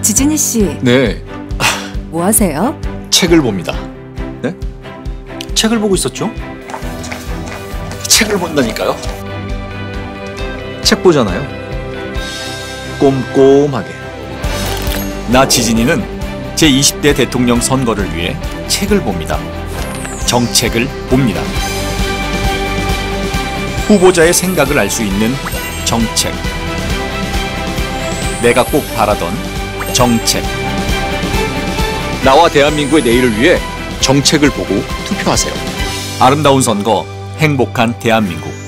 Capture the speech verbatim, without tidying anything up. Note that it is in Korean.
지진이 씨, 네, 뭐 하세요? 책을 봅니다. 네? 책을 보고 있었죠? 책을 본다니까요. 책 보잖아요. 꼼꼼하게. 나 지진이는 제이십 대 대통령 선거를 위해 책을 봅니다. 정책을 봅니다. 후보자의 생각을 알 수 있는 정책. 내가 꼭 바라던 정책. 나와 대한민국의 내일을 위해 정책을 보고 투표하세요. 아름다운 선거, 행복한 대한민국.